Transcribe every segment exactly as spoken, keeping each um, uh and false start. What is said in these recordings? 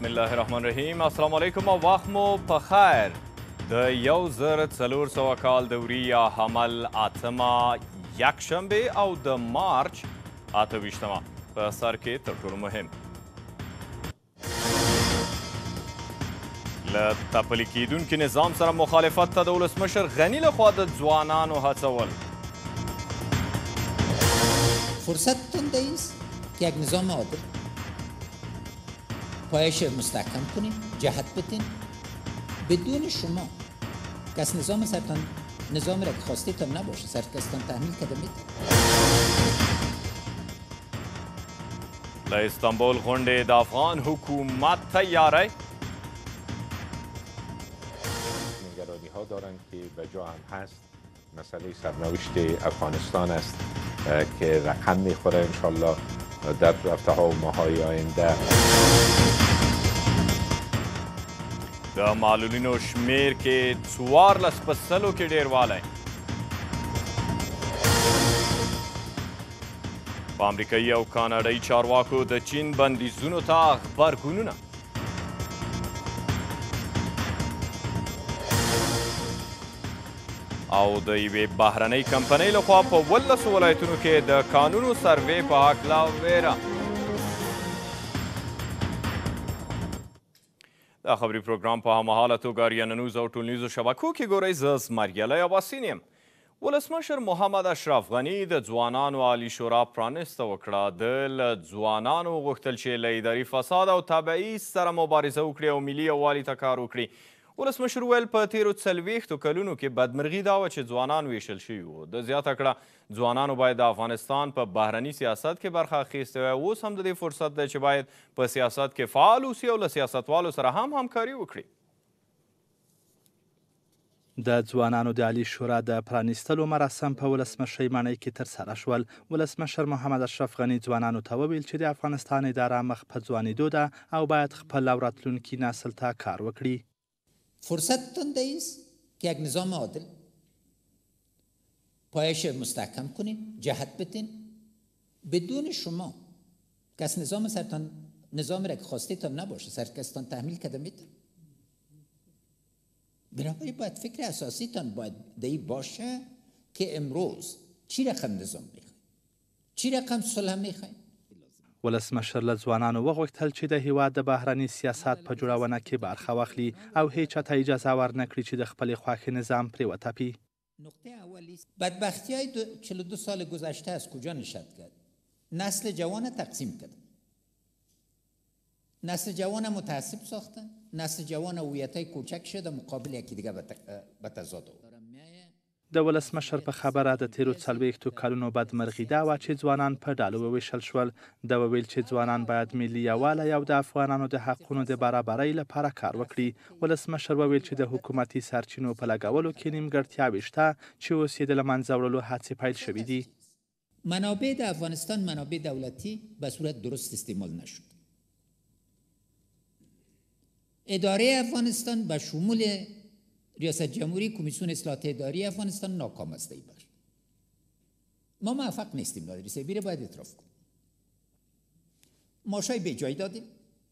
بسم الله الرحمن الرحیم. السلام علیکم او وخت مو په خیر. د یو زر څلور سوه کال دوري یا حمل اتمه یکشنبه او د مارچ اته ویشتمه په سر کې تر ټولو مهم له تپلي کېدونکي نظام سره مخالفت ته د ولسمشر غني لخوا د ځوانانو هڅول. فرصتتون است که یک نظام عادل پایش مستحکم کنین، جهت بدین بدون شما کس نظام سرتان نظام را که خواستیتان نباشه سرکستان تحمیل کرده میده. له استانبول غونډې د افغان حکومت تیاری نگرانی ها دارند که به جا هم هست. مسئله سرنوشت افغانستان است که رقم میخوره انشالله در هفته ها و ماه های آینده. د معلولینو شمیر کې څوارلس په سلو کې ډیروالی. په امریکایي او کاناډایي چارواکو د چین بندیزونو ته غبرګونونه. او د یوې بهرنۍ کمپنۍ لخوا په ولسو ولایتونو کې د کانونو سروې په هکله ویره. دا خبري پروګرام په هممهاله توګه آریانا نیوز او ټولنیزو شبکو کې ګورئ. زه زمریالی عباسین یم. ولسمشر محمد اشرف غني د ځوانانو عالي شورا پرانسته وکړه. د له ځوانانو غوښتل چې له اداري فساد او تبعیض سره مبارزه وکړي او ملي یووالي ته کار وکړي. ولسمشر ویل په تیرو څلوېښتو کلونو کې بدمرغي دا وه چې ځوانان ویشل شوي وو. د زیاته کړه ځوانانو باید د افغانستان په بهرني سیاست کې برخه اخیستې وای. اوس هم د دې فرصت دی چې باید په سیاست کې فعال اوسي او له سیاستوالو سره هم همکاري وکړي. د ځوانانو د عالي شورا د پرانیستلو مراسم په ولسمشرۍ ماڼۍ کې ترسره شول. ولسمشر محمد اشرف غني ځوانانو ته وویل چې د افغانستان اداره مخ په ځوانېدو ده او باید خپل او راتلونکي نسل ته کار وکړي. فرصتتون است که یک نظام عادل پایش مستحکم کنین، جهت بدین بدون شما کس نظام سرتان نظام را که خواستیتان نباشه سرکستان تحمیل کرده میده. بنابراین باید فکر اساسیتان باید دی باشه که امروز چی رقم نظام میخواین، چی رقم صلح میخواین. ولسمشر له ځوانانو وغوښتل چې د هیواد د بهرني سیاست په جوړونه کې برخه واخلي او هیڅ چاته اجازه ورنه کړي چې د خپلې خوښې نظام پرې وتپي. نقطه اولی بدبختی های چهل و دو سال گذشته از کجا نشأت کرد؟ نسل جوان تقسیم کرد. نسل جوان متعصب ساختن، نسل جوان هویتای کوچک شده مقابل یکی دیگه به تضاد آورد. د ولسمشر په خبره د تیرو څلوېښتو کلونو بدمرغي دا وه چې ځوانان په ډلو وویشل شول. ده وویل چې ځوانان باید ملي یووالی او د افغانانو د حقونو د برابرۍ لپاره کار وکړي. ولسمشر وویل چې د حکومتي سرچینو په لګولو کې نیمګړتیاوې شته چې اوس یې د له منځه وړلو هڅې پیل شوي دي. منابع د افغانستان منابع دولتی به صورت درست استعمال نشد. اداره افغانستان به شمول ریاست جمهوری کمیسیون اصلاحات اداری افغانستان ناکام است. ای بر ما موفق نیستیم. نادری سبیره باید اعتراف کنیم. ماشای به جای دادیم،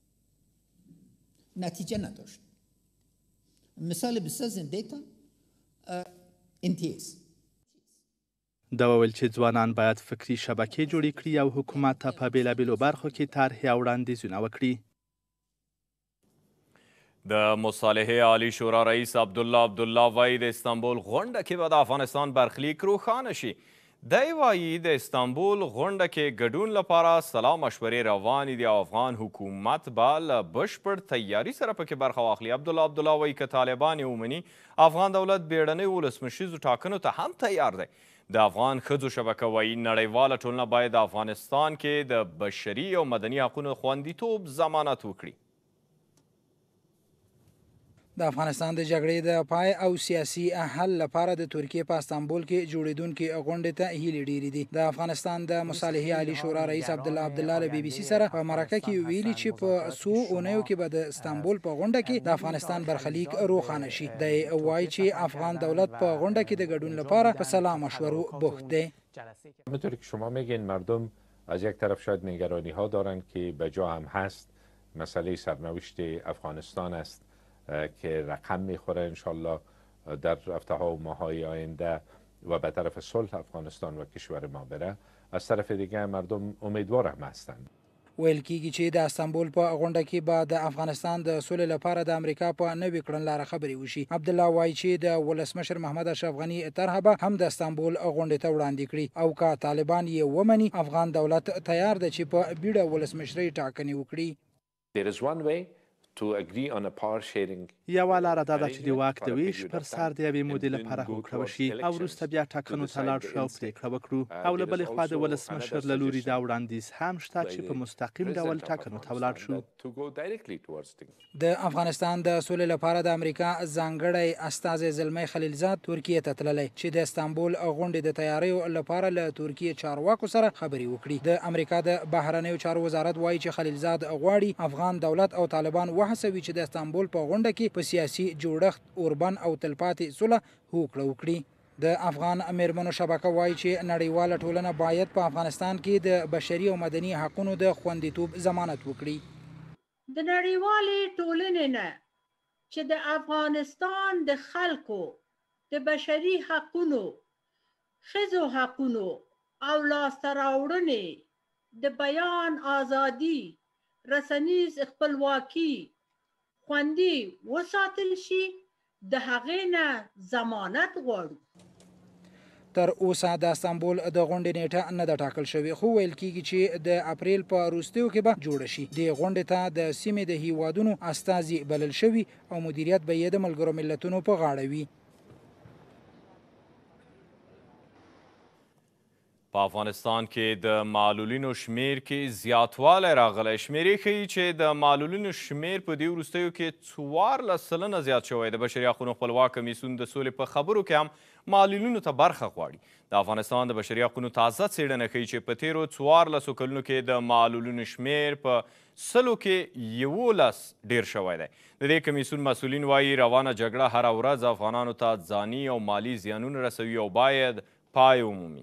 نتیجه نداشت. مثال بسیار زنده تان انتیز. دا وویل چې ځوانان باید فکري شبکې جوړې کړي او حکومت ته په بېلابېلو برخو کې طرحې او وړاندیزونه وکړي. د مصالحې عالی شورا رئیس عبدالله عبدالله وایي د استانبول غونډه کې به د افغانستان برخلیک روښانه شي. دی وایي د استانبول غونډه کې ګډون لپاره سلا مشورې روانې دي او افغان حکومت به له بشپړ تیاري سره پکې برخه واخلي. عبدالله عبدالله وایي که طالبان یې ومني افغان دولت بیړنۍ ولسمشریزو ټاکنو ته هم تیار دی. د افغان ښځو شبکه وایي نړیواله ټولنه باید د افغانستان کې د بشري او مدني حقونو خوندیتوب ضمانت وکړي. د افغانستان د جګړې د پای او سیاسي حل لپاره د ترکیې په استانبول کې جوړېدونکې غونډې ته هیلې ډېرې دي. د افغانستان د مصالحې عالي شورا رئیس عبدالله عبدالله له بي بي سي سره په مرکه کې ویلي چې په څو اونیو کې به د استانبول په غونډه کې د افغانستان برخلیک روښانه شي. دی وایي چې افغان دولت په غونډه کې د ګډون لپاره په سلا مشورو بوخت دی. همونطور که شما میگین مردم از یک طرف شاید نگرانی ها دارن که به جا هم هست. مسئله سرنوشت افغانستان است که رقم میخوره انشالله در هفته‌ها و ماه‌های آینده و به طرف صلح افغانستان و کشور ما بره. از طرف دیگه مردم امیدوار هم هستند. ویل کیږي چې د استانبول په غونډه کې به د افغانستان د سولې لپاره د امریکا په نوې کړنلاره خبرې وشي. عبدالله وایي چې د ولسمشر محمد اشرف غني طرحه به هم د استانبول غونډې ته وړاندې کړي او که طالبان یې ومني افغان دولت تیار دی چې په بیړه ولسمشرۍ ټاکنې وکړي. یوه لاره دا ده چې د واک د ویش پر سر د یوې مودې لپاره هوکړه وشي او وروسته بیا ټاکنو ته لاړ شو او پرېکړه وکړو او له بلې خوا د ولسمشر له لوري دا وړاندیز هم شته چې په مستقیم ډول ټاکنو ته ولاړ شو. د افغانستان د سولې لپاره د امریکا ځانګړی استازی زلمی خلیلزاد ترکیې ته تللی چې د استانبول غونډې د تیاریو لپاره له ترکیې چارواکو سره خبرې وکړي. د امریکا د بهرنیو چارو وزارت وایي چې خلیلزاد غواړي افغان دولت او طالبان وهڅوي چې د استانبول په غونډه کې په سیاسي جوړښت اوربن او تلپاتې سوله هوکړه وکړي. د افغان میرمنو شبکه وایي چې نړیواله ټولنه باید په افغانستان کې د بشري او مدني حقونو د خوندیتوب ضمانت وکړي. د نړیوالې ټولنې نه چې د افغانستان د خلکو د بشري حقونو، ښځو حقونو او لاسته راوړنې د بیان آزادي، رسنیز خپلواکي خوندي وساتل شي د هغې نه ضمانت غواړو. تر اوسه د استانبول د غونډې نیټه نه ده ټاکل شوې خو ویل کیږي چې د اپریل په وروستیو کې به جوړه شي. دې غونډې ته د سیمې د هیوادونو استازي بلل شوي او مدیریت به یې د ملګرو ملتونو په غاړه وي. په افغانستان کې د معلولینو شمیر کې زیاتوالی راغلی. شمیرې ښیي چې د معلولینو شمیر په دې وروستیو کې څوارلس سلنه زیات شوی. د بشري حقونو خپلواک کمیسیون د سولې په خبرو کې هم معلولینو ته برخه غواړي. د افغانستان د بشري حقونو تازه څېړنه ښیي چې په تیرو څوارلسو کلونو کې د معلولینو شمیر په سلو کې یولس ډیر شوی دی. د دې کمیسیون مسؤلین وایي روانه جګړه هره ورځ افغانانو ته ځاني او مالي زیانونه رسوي او باید پای ومومي.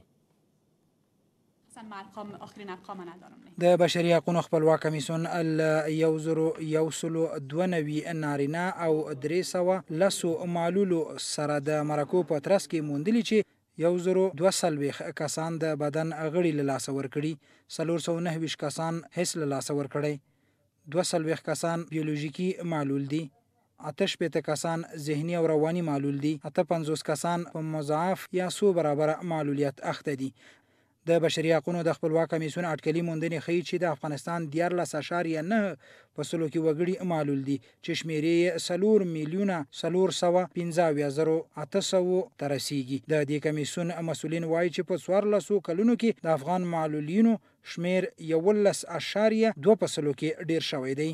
د بشري حقونو خپلواک کمیسیون له یو زرو یو سلو دوه نوي نارینه او درې سوه لسو معلولو سره د مرکو په ترڅ کې موندلي چې یو زرو دوه څلوېښت کسان د بدن غړي له لاسه ورکړي، څلور سوه نهه ویشت کسان حس له لاسه ورکړی، دوه څلوېښت کسان بیولوژیکي معلول دي، اته شپېته کسان ذهني او رواني معلول دي، اته پنځوس کسان په مضاعف یا څو برابره معلولیت اخته دي. د بشري حقونو د خپلواک کمیسیون اټکلي موندنې ښیي چې د افغانستان دیارلس اعشاریه نه په سلو کې وګړي معلول دي چې شمیرې یې څلور میلیونه څلور سوه پنځه اویا زرو اته سوو ته رسیږي. د دې کمیسیون مسؤلین وایي چې په څوارلسو کلونو کې د افغان معلولینو شمیر یولس اعشاریه دوه په سلو کې ډیر شوی دی.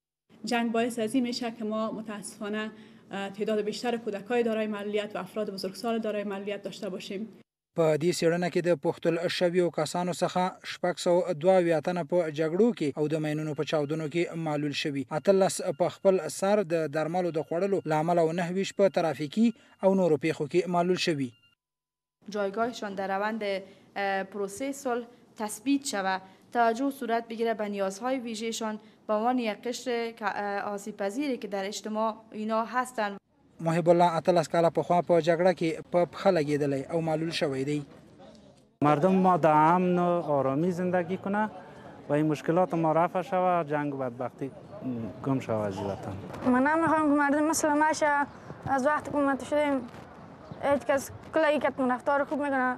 جنگ باعث از این میشه که ما متاسفانه تعداد بیشتر کودکای دارای معلولیت و افراد بزرگسال دارای معلولیت داشته باشیم. په دې څېړنه کې د پوښتل شویو کسانو څخه شپږ سوه دوه اویا تنه په جګړو کې او د ماینونو په چاودنو کې معلول شوي، اتلس په خپل سر د درملو د خوړلو له امله او نهه ویشت په ترافیکي او نورو پیښو کې معلول شوي. جایگاهشان در روند پروسه صلح تثبیت شود، توجه صورت بگیره به نیازهای ویژهشان به عنوان یک قشر آسیب پذیری که در اجتماع اینا هستند. محب الله اتلس کاله پخوا په جګړه کې په پښه لګېدلی او معلول شوی دی. مردم ما در امن و آرامی زندگی کنه و این مشکلات ما رفع شود، جنگ و بدبختی گم شود از این وطن. من نمیخوام که مردم مثل ما شه. از وقتی که اومده شدیم هیچ کس کله یکتون رفتار خوب میکنه.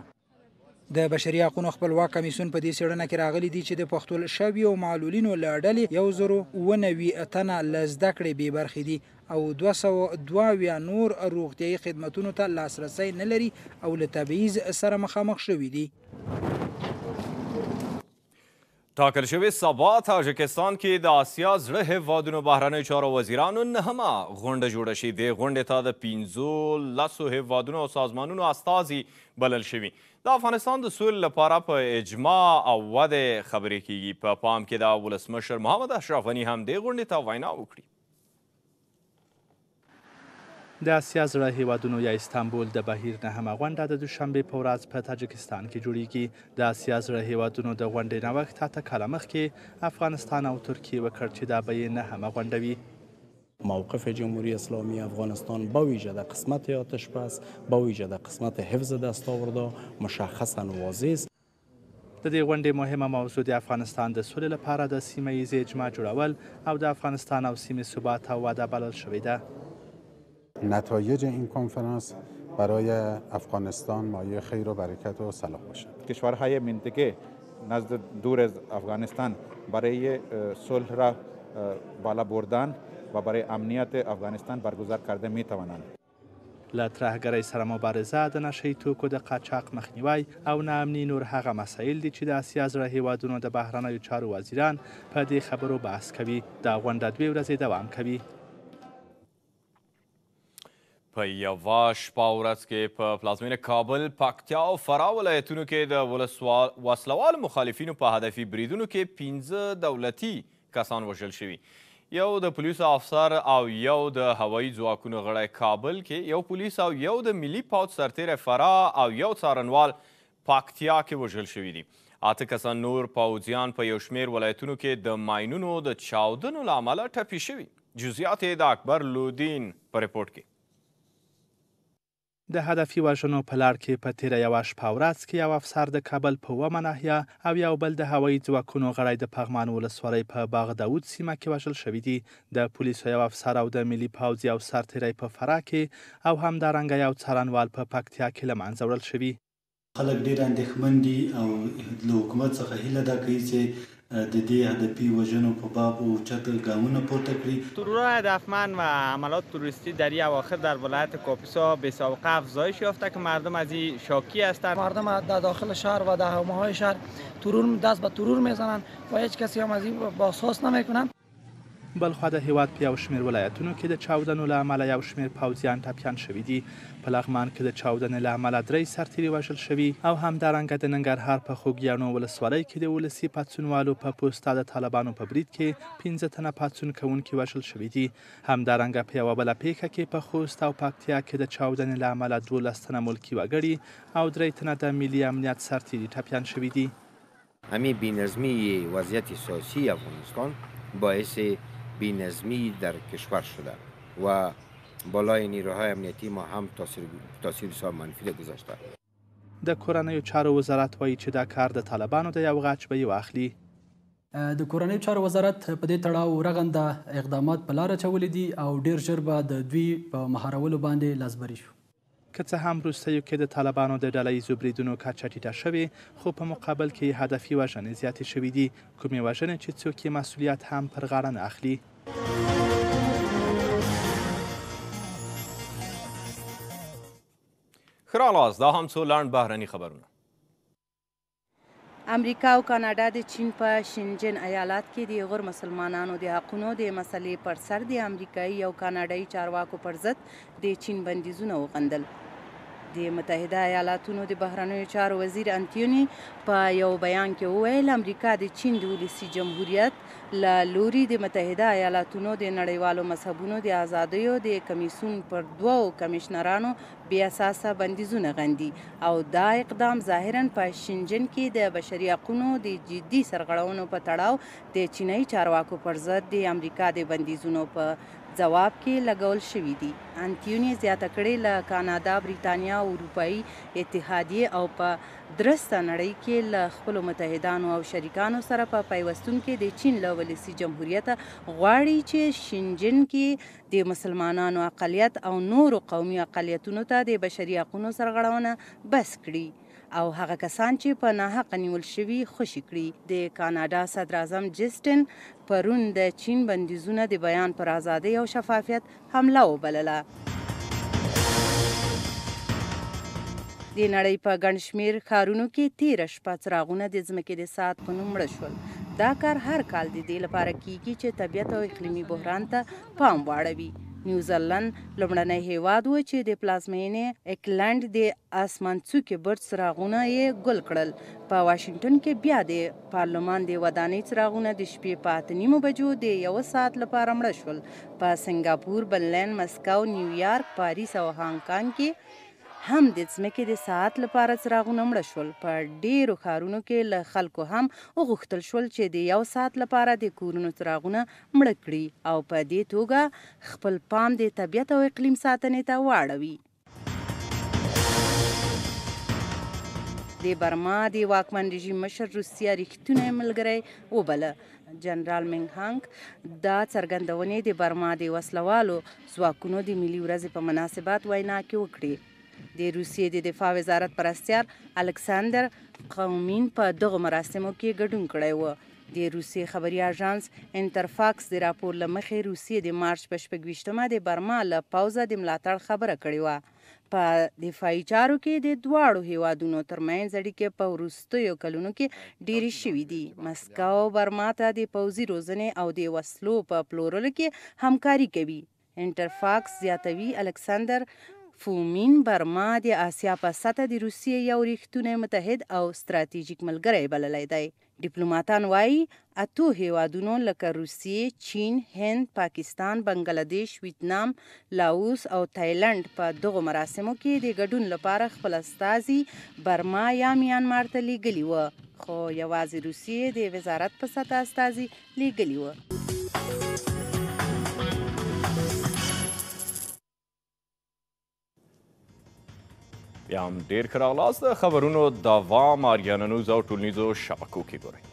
د بشري حقونو خپلواک کمیسیون په دې څېړنه کې راغلي دي چې د پښتول شویو معلولینو له ډلې یو زرو اوه نوي تنه له زده کړې بې برخې دي او دوه سوه دوه اویا نور روغتیایي خدمتونو ته لاسرسی نه لري او له تبعیض سره مخامخ شوي دي. ټاکل شوې سبا تاجکستان کې د آسیا زړه هېوادونو بهرنیو چارو وزیرانو نهمه غونډه جوړه شي. دې غونډې ته د پنځو لسو هېوادونو او سازمانونو استازي بلل شوي. د افغانستان د سولې لپاره په اجماع او ودې خبرې کیږي. په پام کې د ولسمشر محمد اشرف غني هم دې غونډې ته وینا وکړي. د اسیا زړه هیوادونو یا استانبول د بهیر نهمه غونډه د دوشنبې په ورځ په تاجکستان کې جوړیږي. د اسیا زړه هیوادونو د غونډې نوښت اته کاله مخکې افغانستان او ترکیه وکړ چې دا به یې نهمه غونډه وي. موقف جمهوری اسلامی افغانستان با ویژه در قسمت آتش بس، با ویژه در قسمت حفظ دستاوردها مشخصا واضح است. د دې غونډې مهمه موضوع د افغانستان د سولې لپاره د سیمه ییزې اجماع جوړول او د افغانستان او سیمې ثبات او وده بلل شوې ده. نتایج این کنفرانس برای افغانستان مایه خیر و برکت و صلاح باشد. کشورهای منطقه نزد دور از افغانستان برای صلح را بالا بردن و برای امنیت افغانستان برگزار کرده می توانند. له ترهګرۍ سره مبارزه، د نشهیي توکو د قاچاق مخنیوی او ناامني نور هغه مسایل دي چې د اسیا زړه هیوادونو د بهرنیو چارو وزیران په دې خبرو بحث کوي. دا غونډه دوې ورځې دوام کوي. په یوه شپه ورځ کې په پلازمینه کابل، پکتیا او فراه ولایتونو کې د وسلوالو مخالفینو په هدفي بریدونو کې پنځه دولتي کسان وژل شوي. یو د پولیسو افسر او یو د هوایي ځواکونو غړی کابل کې، یو پولیس او یو د ملي پوځ سرتیری فراه او یو څارنوال پکتیا کې وژل شوي دي. اته کسان نور پوځیان په یو شمېر ولایتونو کې د ماینونو د چاودنو له امله ټپي شوي. جزئیات یې د اکبر لودین په رپورټ کې. د هدفي وژنو په لړ کې په تیره یوه شپه ورځ کې یو افسر د کابل په اومه ناحیه او یو بل د هوایي ځواکونو غړی د پغمان ولسوالۍ په باغ داود سیمه کې وژل شوي دي. د پولیسو یو افسر او د ملي پوځ یو سرتیری په فراه کې او همدارنګه یو څارنوال په پکتیا کې له منځه وړل شوي. خلک ډېر اندېښمن دي او له حکومت څخه هیله ده کوي چې د دې هدفی وژنو په باب اوچت ګامونه پورته کړي. ترورهای هدفمند و حملات تروریستی در این اواخر در ولایت کاپیسا به سابقه افزایش یافته که مردم از این شاکی هستند. مردم در داخل شهر و در حومه‌های شهر ترور دست به ترور میزنند و هیچ کسی هم از این بازخواست نمیکنند. بلخوا د هیواد په یو شمېر ولایتونو کې د چاودنو له امله یو شمېر پوځیان ټپیان شوي دي. په لغمان کې د چاودنې له امله درې سرتیري وژل شوي او همدارنګه د ننګرهار په خوږیاڼو ولسوالۍ کې د ولسي پاڅونوالو په پوسته د طالبانو په برید کې پنځه تنه پاڅون کوونکي وژل شوي دي. همدارنګه په یوه بله پیښه کې په خوست او پکتیا کې د چاودنې له امله دولس تنه ملکي وګړي او درې تنه د ملي امنیت سرتیري ټپیان شوي دي. همین بی‌نظمی وضعیت سیاسی افغانستان باعث بی‌نظمی در کشور شده و بالای نیروهای امنیتی ما هم تاثیر تاثیر بسیار منفی را گذاشته. د کورنیو چارو وزارت وایي چې دا کار د طالبانو د یو غچ به واخلي. د کورنیو چارو وزارت په دې تړاو رغنده اقدامات په لاره اچولي دي او ډیر ژر به د دوی په مهارولو باندې لاسبري شو. که څه هم وروستیو کې د طالبانو د ډله ییزو بریدونو کچه ټیټه شوې، خو په مقابل کې هدفي وژنې زیاتې شوي دي، کومې وژنې چې څوک یې مسؤلیت هم پر غاړه نه اخلي. ښه راغلاست. دا هم څو لنډ بهرني خبرونه. امریکا او کاناډا د چین په شینجن ایالات کې د غیر مسلمانانو د حقونو د مسلې پر سر د امریکایي او کاناډایي چارواکو پر ضد د چین بندیزونه وغندل. د متحده ایالاتونو د بهرنیو چارو وزیر انتوني په یو بیان کې وویل امریکا د چین د ولسي جمهوریت له لوري د متحده ایالاتونو د نړیوالو مذهبونو د ازادیو د کمیسیون پر دوو کمیشنرانو بې اساسه بندیزونه غندي او دا اقدام ظاهرا په شینجن کې د بشري حقونو د جدي سرغړونو په تړاو د چینایي چارواکو پر ضد د امریکا د بندیزونو په ځواب کې لګول شوي دي. انتوني زیاته کړې له کاناډا، بریتانیا او اروپایي اتحادیې او په درسته نړۍ کې له خپلو متحدانو او شریکانو سره په پیوستون کې د چین له ولسي جمهوریت غواړي چې شینجن کې د مسلمانانو اقلیت او نورو قومي اقلیتونو ته د بشري حقونو سرغړونه بس کړي او هغه کسان چې په ناحقه نیول شوي خوشي کړي. د کاناډا صدر اعظم جسټن پرون د چین بندیزونه د بیان پر ازادۍ او شفافیت حمله وبلله. د نړۍ په ګڼ شمېر ښارونو کې تېره شپه څراغونه د ځمکې د ساعت په نوم مړه شول. دا کار هر کال د دې لپاره کیږي چې طبیعت او اقلیمي بحران ته پام واړوي. نیوزیلند لومړنی هیواد و چې د پلازمینې اکلند د اسمانڅوکې برج څراغونه یې ګل کړل. په واشنګټن کې بیا د پارلمان د ودانۍ څراغونه د شپې په اته نیمو بجو د یوه ساعت لپاره مړه شول. په سنګاپور، برلین، مسکو، نیویارک، پاریس او هانګ کانګ کې هم د ځمکې د ساعت لپاره څراغونه مړه شول. په ډیرو ښارونو کې له خلکو هم وغوښتل شول چې د یو ساعت لپاره د کورونو څراغونه مړه کړي او په دې توګه خپل پام د طبیعت او اقلیم ساتنې ته واړوي. د برما د واکمن رژیم مشر روسیه ریښتونی ملګری وبله. جنرال منګ هانګ دا څرګندونې د برما د وسلوالو ځواکونو د ملي ورځې په مناسبت وینا کې وکړې. د روسیې د دفاع وزارت مرستیال الکساندر قومین په دغو مراسمو کې ګډون کړی و. د روسیې خبري اژانس انټرفاکس د راپور له مخې روسیې د مارچ په شپږویشتمه د برما له پوځه د ملاتړ خبره کړې وه. په دفاعي چارو کې د دواړو هیوادونو ترمنځ اړیکې په وروستیو کلونو کې ډېرې شوي دي. مسکو برما ته د پوځي روزنې او د وسلو په پلورلو کې همکاري کوي. انټرفاکس زیاتوي الکساندر فومین برما د آسیا په سطح د روسیې یو ریښتونی متحد او ستراتیژیک ملګری بللی دی. ډیپلوماتان وایي اتو هیوادونو لکه روسیې، چین، هند، پاکستان، بنګلادیش، ویتنام، لاوس او تایلند په دغو مراسمو کې د ګډون لپاره خپل استازي برما یا میانمار ته لیږلي وه، خو یوازې روسیې د وزارت په سطح استازي لیږلي وه. بیا هم ډېر ښه راغلاست. د خبرونو دوام آریانا نیوز او ټولنیزو شبکو کې ګورئ.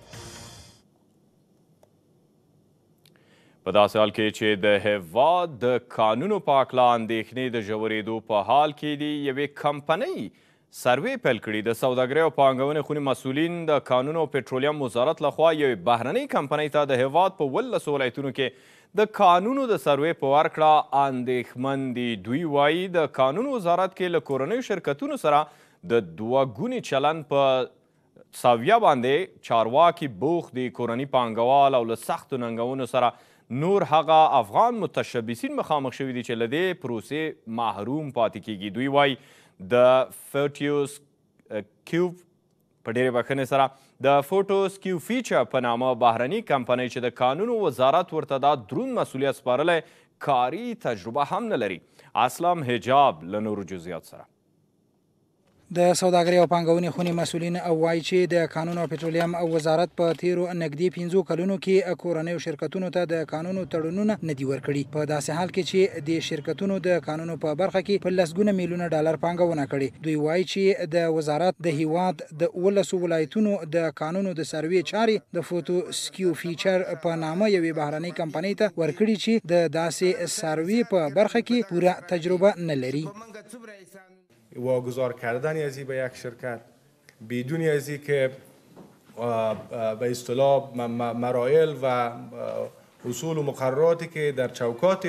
په داسې حال کې چې د هېواد د کانونو په هکله اندېښنې د ژورېدو په حال کې دي، یوې کمپنۍ سروې پیل کړي. د سوداګرۍ او پانګونې خونې مسؤلین د کانونو او پټرولیم وزارت لخوا یوې بهرنۍ کمپنۍ ته د هېواد په ولسو ولایتونو کې د کانونو د سروې په ورکړه اندېښمن دي. دوی وایي د کانونو وزارت کې له کورنیو شرکتونو سره د دوه ګوني چلن په ساویه باندې چارواکي بوخت دي. کورني پانګوال او له سختو ننګونو سره نور هغه افغان متشبثین مخامخ شوي دي چې له دې پروسې محروم پاتې کیږي. دوی وایي د فوټوس کیوب په ډېرې بښنې سره د فوټوس کیو فیچر په نامه بهرني کمپنۍ چې د کانونو وزارت ورته دا دروند مسؤلیت سپارلی، کاري تجربه هم نه لري. اسلام حجاب له نورو جزئیات سره. د سوداګرۍ او پانګونې خونې مسؤلین وایي چې د کانونو او پټرولیم او وزارت په تیرو نږدې پنځو کلونو کې کورنیو شرکتونو ته د کانونو تړونونه نه دي ورکړي. په داسې حال کې چې د شرکتونو د کانونو په برخه کې په لسګونه میلیونه ډالر پانګونه کړې. دوی وایي چې د وزارت د هیواد د ولسو ولایتونو د کانونو د سروې چارې د فوټوسکیو فیچر په نامه یوې بهرنۍ کمپنۍ ته ورکړي چې د داسې سروې په برخه کې پوره تجربه نه لري. واگذار کردنی از به یک شرکت بدون از که به اصطلاح مراحل و اصول و مقرراتی که در چوکات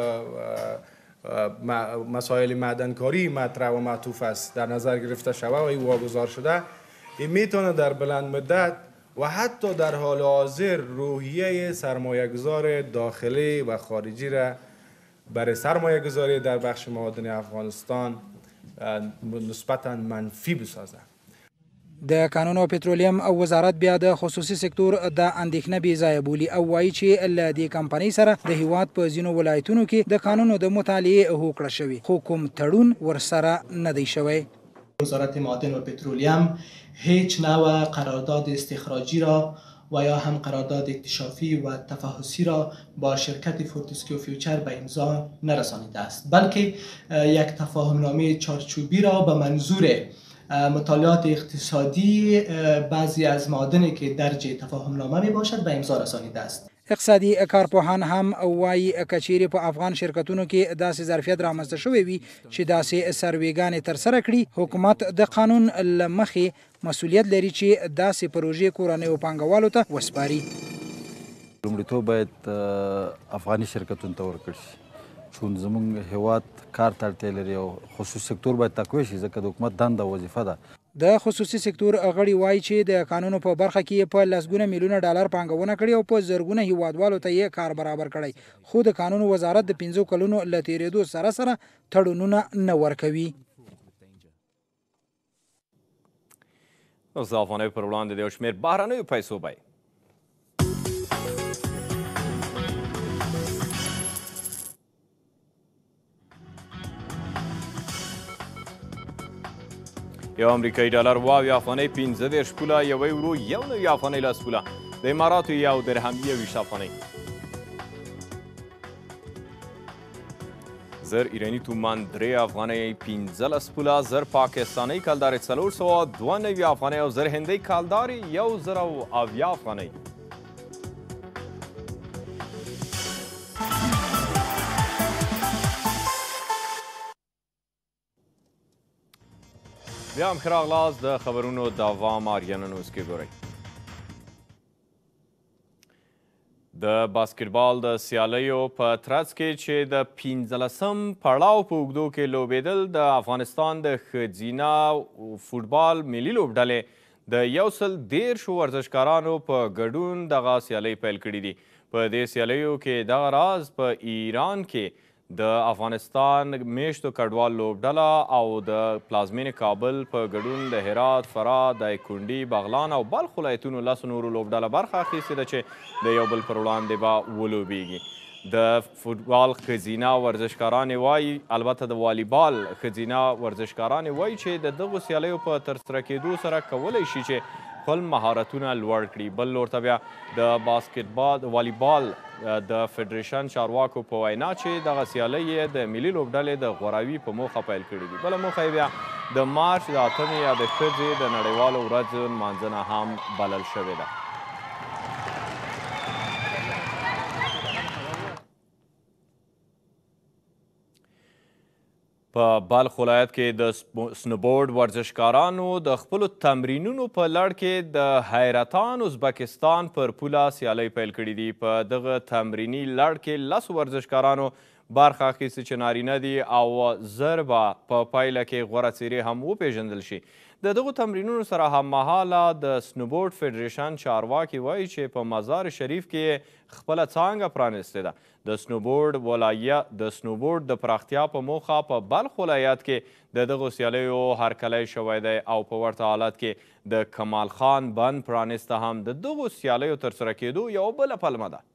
مسائل معدنکاری مطرح و معطوف است در نظر گرفته شود و این واگذار شده، این میتونه در بلند مدت و حتی در حال حاضر روحیه سرمایه‌گذار داخلی و خارجی را برای سرمایه‌گذاری در بخش معادن افغانستان نسبتا منفی بسازه. د کانونو او پټرولیم او وزارت بیا د خصوصي سکتور د اندېښنه بې ځایه بولي او وایي چې له دې کمپنۍ سره د هیواد په ځینو ولایتونو کې د کانونو د مطالعې هوکړه شوې، خو کوم تړون ورسره نه دی شوی. وزارت معادن و پترولیم هیچ نوع قرارداد استخراجی را و یا هم قرارداد اکتشافی و تفحصی را با شرکت فورتسکیو فیوچر به امضا نرسانیده است، بلکه یک تفاهمنامه چارچوبی را به منظور مطالعات اقتصادی بعضی از معادنی که درج تفاهمنامه می باشد به امضا رسانیده است. اقتصادي کارپوهان هم وایي که چیرې په افغان شرکتونو کې داسې ظرفیت رامنځته شوی وي چې داسې سروېګانې ترسره کړي، حکومت د قانون له مخې مسؤلیت لري چې داسې پروژې کورنیو پانګوالو ته وسپاري. لومړیتوب باید افغاني شرکتونو ته ورکړل شي، چون زموږ هیواد کار ته اړتیا لري او خصوصي سکتور باید تقویه شي، ځکه د حکومت دنده او وظیفه ده. د خصوصي سکتور غړي وایي چې د قانونو په برخه کې په لسګونه میلیونه ډالر پانګونه کړې او په زرګونه هیوادوالو ته یې کار برابر کړی، خو د قانونو وزارت د پنځو کلونو له تېرېدو سره سره تړونونه نه ورکوي. اوس د افغانیو پر وړاندې د یو شمېر بهرنیو پیسو بیې. یو امریکایي ډالر اوه اویا افغانۍ پنځه دېرش پوله، یوه یورو یو نوي افغانۍ لس پوله، د اماراتو یو درهم یو ویشت افغانۍ. زر ایراني تومان درې افغانۍ پنځلس پوله، زر پاکستانۍ کلدارې څلور سوه دوه نوي افغانۍ او زر هندۍ کلدارې یو زر او اویا افغانۍ. بیا هم ښه راغلاست. د خبرونو دوام آریانا نیوز کې ګورئ. د باسکټبال د سیالیو په ترڅ کې چې د پنځلسم پړاو په اوږدو کې لوبېدل، د افغانستان د ښځینه فوټبال ملي لوبډلې د یو سل دېرشو ورزشکارانو په ګډون دغه سیالۍ پیل کړي دي. په دې سیالیو کې دغه راز په ایران کې د افغانستان میشتو کډوال لوبډله او د پلازمینې کابل په ګډون د هرات، فراه، دایکنډي، بغلان او بلخ ولایتونو لسو نورو لوبډله برخه اخیستې ده چې د یو بل پر وړاندې به ولوبیږي. د فوټبال ښځینه ورزشکارانې وایي، البته د والیبال ښځینه ورزشکارانې وایي چې د دغو سیالیو په ترسره کېدو سره کولی شي چې خپل مهارتونه لوړ کړي. بل لور ته بیا د باسکټبال د والیبال د فدریشن چارواکو په وینا چې دغه سیالۍ یې د ملي لوبډلې د غوراوي په موخه پیل کړي دي. بله موخه یې بیا د مارچ د اتمې یا د ښځې د نړیوالو ورځو نمانځنه هم بلل شوې ده. په بلخ ولایت کې د سنوبورډ ورزشکارانو د خپلو تمرینونو په لړ کې د حیرتان ازبکستان پر پوله سیالۍ پیل کړي دي. په دغه تمریني لړ کې لسو ورزشکارانو برخه اخیستې چې نارینه دي او زر به په پایله کې غوره څیرې هم وپیژندل شي. د دغو تمرینونو سره هممهاله د سنوبورډ فدریشن چارواکي وایي چې په مزار شریف کې خپله څانګه پرانیستې ده. د سنوبورډ ولایت د سنوبورډ د پراختیا په موخه په بلخ ولایت کې د دغو سیالیو هرکلی شوی دی او په ورته حالت کې د کمال خان بند پرانیسته هم د دغو سیالیو ترسره کېدو یوه بله پلمه ده.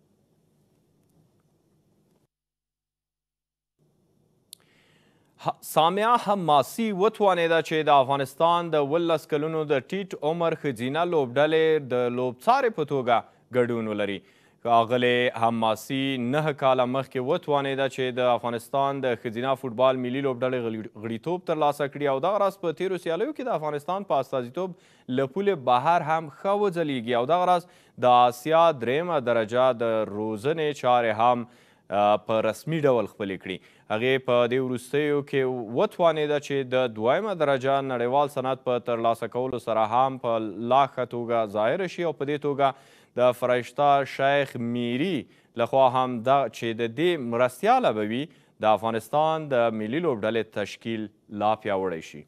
سامعه حماسي وتوانېده چې د افغانستان د ولس کلونو د ټیټ عمر ښځینه لوبډلې د لوبڅارې په توګه ګډون ولري. ښاغلې حماسي نهه کاله مخکې وتوانېده چې د افغانستان د ښځینه فوټبال ملي لوبډلې غړیتوب ترلاسه کړي او دغه راز په تیرو سیالیو کې د افغانستان په استازیتوب له پولې بهر هم ښه وځلیږي او دغه راز د آسیا درېیمه درجه د روزنې چارې هم په رسمي ډول خپلې کړي. هغې په دې وروستیو کې وتوانېده چې د دویمه درجه نړیوال سند په ترلاسه کولو سره هم په لا ښه توګه ظاهره شي او په دې توګه د فرشته شیخ میری لخوا هم دا چې د دې مرستیاله به وي د افغانستان د ملي لوبډلې تشکیل لا پیاوړی شي.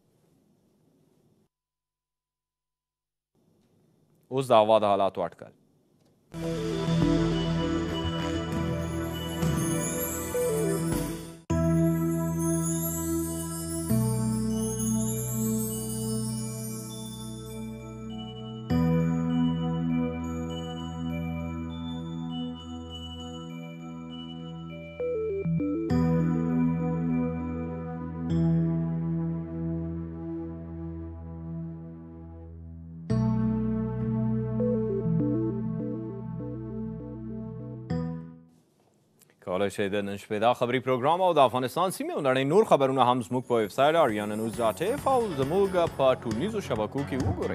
اوس د هوا د حالاتو اټکل. کولی شئ د نن شپې دا خبري پروګرام او د افغانستان سیمې او نړۍ نور خبرونه هم زموږ په ویبسایټ آریانا نیوز ډاټ اف او زموږ په ټولنیزو شبکو کې وګورئ.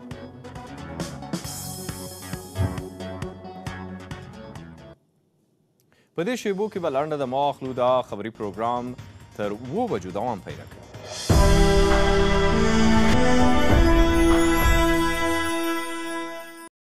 په دې شیبو کې به لنډه دمه اخلو. دا خبري پروګرام تر اوو بجو دوام پیدا کوي.